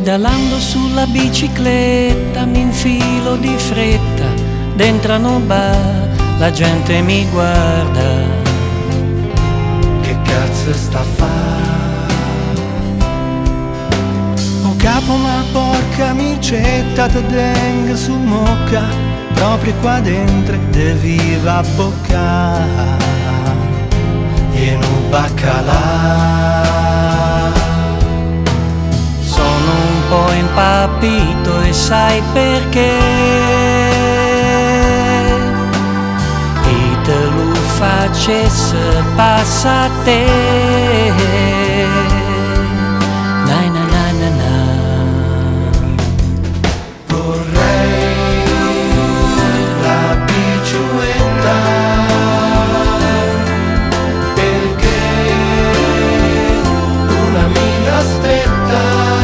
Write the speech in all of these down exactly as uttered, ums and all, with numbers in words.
Pedalando sulla bicicletta mi infilo di fretta dentro a un bar, la gente mi guarda. Che cazzo sta a fare? Oh capo, ma porca micetta, te deng su mocca, proprio qua dentro devi va boccare e non baccalà. Sono un po' impappito e sai perché? E te lo facesse passa a te. Na na na na na. Vorrei la bicicletta, perché un'amica stretta,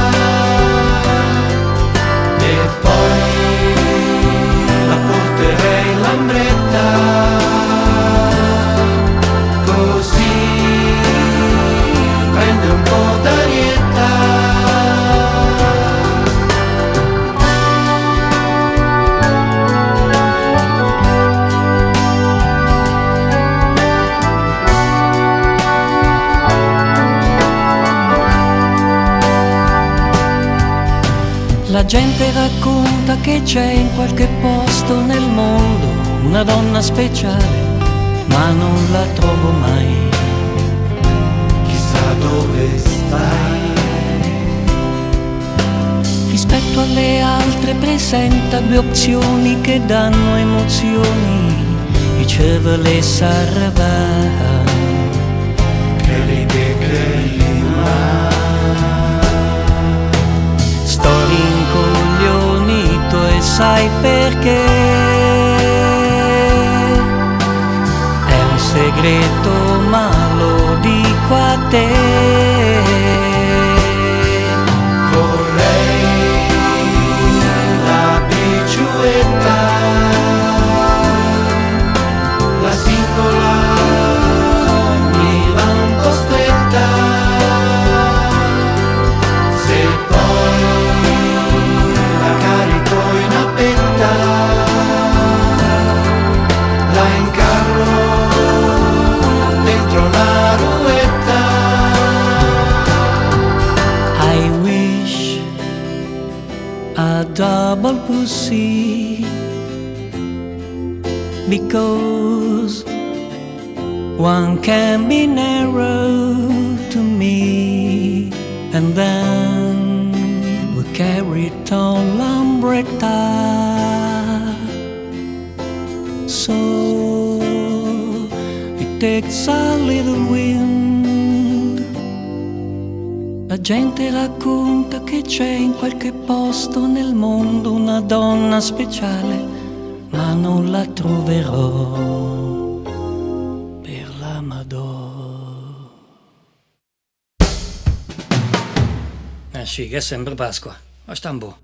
e poi la porterei in lambretta, così prende un po' d'arietta. La gente racconta che c'è in qualche posto nel mondo una donna speciale, ma non la trovo mai. Chissà dove stai. Rispetto alle altre presenta due opzioni che danno emozioni, riceve le sarava. Che ride, che rima. Sto rincoglionito e sai perché? È un segreto ma lo dico a te. Vorrei la bicicletta, la singola mi va un po' stretta, se poi la carico in appetta, la incarro dentro una ruetta. I wish a double pussy, because one can be narrow to me, and then we carry tall lambretta. So it takes a little wind. La gente racconta che c'è in qualche posto nel mondo una donna speciale, ma non la troverò per la Madò. Eh sì, che è sempre Pasqua, a Stambo.